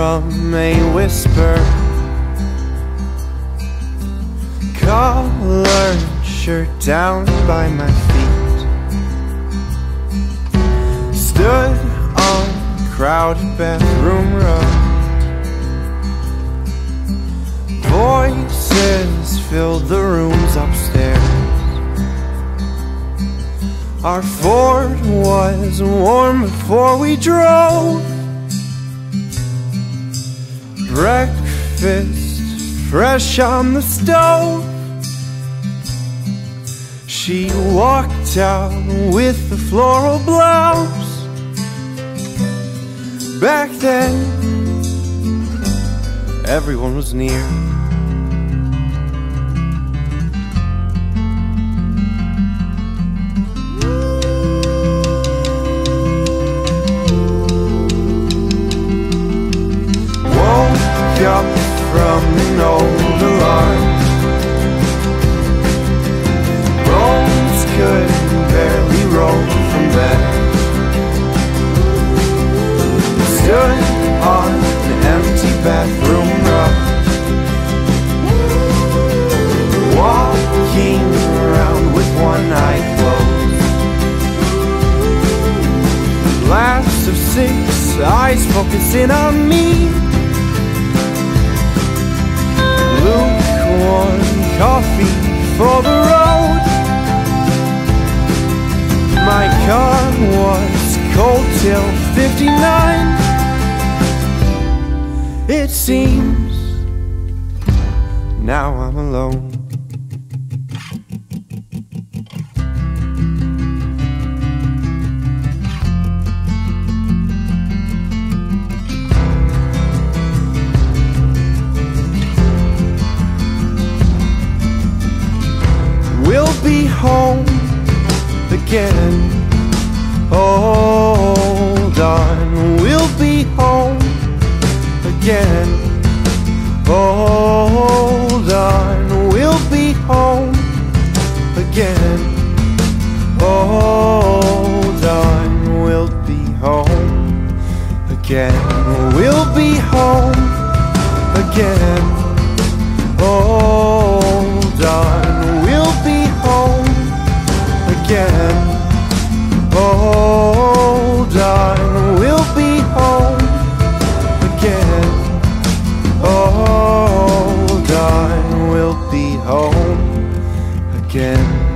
from a whisper. Collared shirt down by my feet. Stood on crowded bathroom row. Voices filled the rooms upstairs. Our Ford was warm before we drove. Breakfast fresh on the stove. She walked out with the floral blouse. Back then, everyone was near. Woke up from an old alarm. Bones could barely roll from bed. Stood on the empty bathroom rug, walking around with one eye closed. Laughs of 6 eyes focusing on me. Lukewarm coffee for the road. My car was cold till 59. It seems now I'm alone. We'll be home again. Hold on, we'll be home again. Hold on, we'll be home again. Hold on, we'll be home again. We'll be home again. Hold on, we'll be home again. Hold on, we'll be home again. Hold on, we'll be home again.